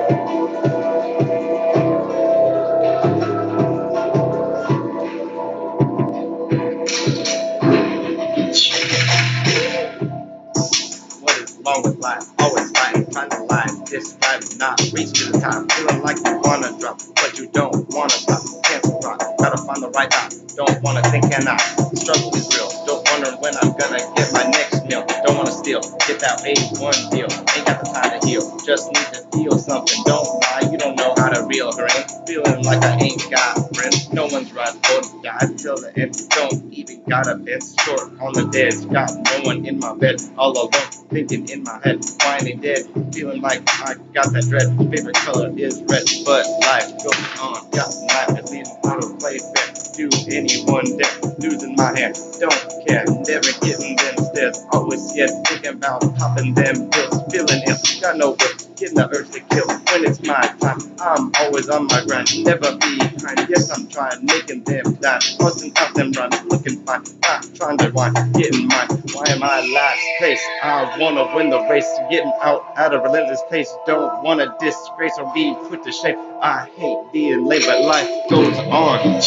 What is wrong with life? Always fighting, trying to lie. This life not reach to the top. Feeling like you wanna drop, but you don't wanna stop. Can't survive, gotta find the right time. Don't wanna think and not. Struggle is real. Don't wonder when I'm gonna get my next meal. Don't wanna steal, get that A1 deal. Ain't got the time to heal, just need to feel something. Don't lie, you don't know how to reel her in. Feeling like I ain't got friends. No one's right, both die till the end. Don't even got a bed, short on the dead. Got no one in my bed, all alone. Thinking in my head, finally dead, feeling like I got that dread. Favorite color is red, but life goes on. Got life is leading how to play fair to anyone that losing my hand. Don't care, never getting them stairs. Always yet thinking about popping them pills, feeling ill. Got no will, getting the urge to kill. When it's my time, I'm always on my grind. Never be behind. Yes, I'm trying, making them die. Busting out them runs, looking fine. Not trying to whine, getting mine. Why am I last place? I wanna win the race, getting out at a relentless pace. Don't wanna disgrace or be put to shame. I hate being late, but life goes on.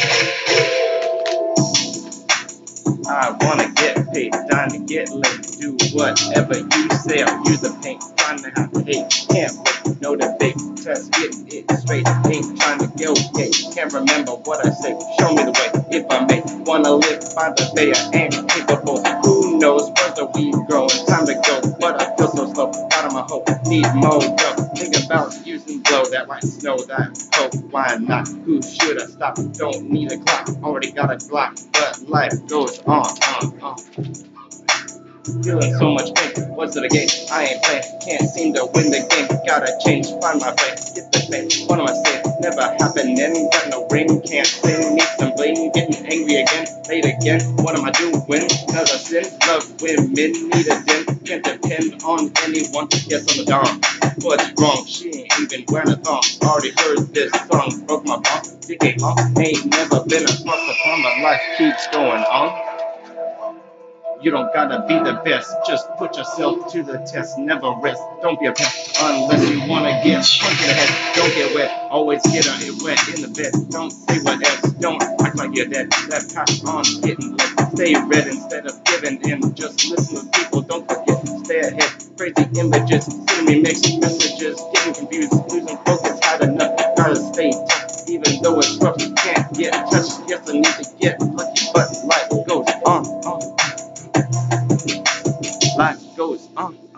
I wanna get paid, dying to get laid. Do whatever you say, I'll use the paint. Trying to have hate, can't wait, no debate. Just getting it straight, ain't trying to go gay. Can't remember what I say, show me the way if I may. Wanna live by the bay, I ain't capable. Who knows where the weed growing? Time to go, but I feel so slow. Out of my hope, need more dough. Think about using blow, that might snow, that hope. Why not? Who should I stop? Don't need a clock, already got a Glock, but life goes on. Feeling so much pain, what's it again? I ain't playing, can't seem to win the game. Gotta change, find my way, get the fame. What am I saying? Never happening, got no ring, can't sing, need some bling. Getting angry again, late again. What am I doing? Another sin, love women, need a den. Can't depend on anyone, yes I'm a dom. What's wrong? She ain't even wearing a thong. Already heard this song, broke my bone. Decade long, ain't never been across the pond, but life keeps going on. You don't gotta be the best, just put yourself to the test, never rest. Don't be a pest unless you wanna get punched in the head. Don't get wet, always get it wet in the bed. Don't say what else, don't act like you're dead. That pass on getting lit. Stay red instead of giving in. Just listen to people, don't forget, stay ahead. Crazy images, sending me mixed messages, getting confused, losing focus, had enough. Gotta stay tough, even though it's rough. Can't get touched, yes I need to get lucky, but life goes on. Life goes on.